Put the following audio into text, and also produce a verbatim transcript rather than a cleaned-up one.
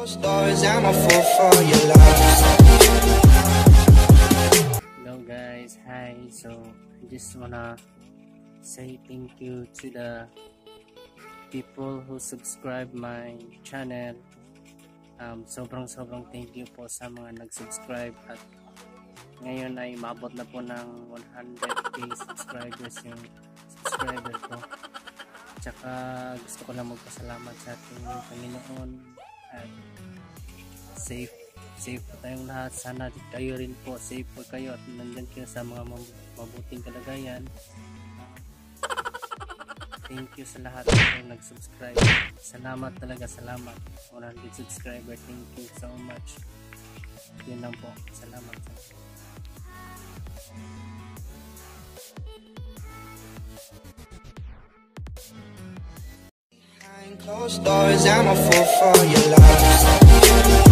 Closed doors, I'm a fool for your love. Hello guys, hi. So I just wanna say thank you to the people who subscribe my channel. Um, sobrang sobrang thank you po sa mga nag-subscribe, at ngayon ay mabot na po ng one hundred K subscribers yung subscriber ko. Tsaka gusto ko lang magpasalamat sa ating Panginoon, at safe safe po tayong lahat. Sana kayo rin po, safe po kayo at nandyan kayo sa mga mabuting kalagayan. Thank you sa lahat ng nag-subscribe. Salamat talaga, salamat. one hundred subscriber, thank you so much. Yun lang po, salamat. Behind closed doors, I'm a fool for your love.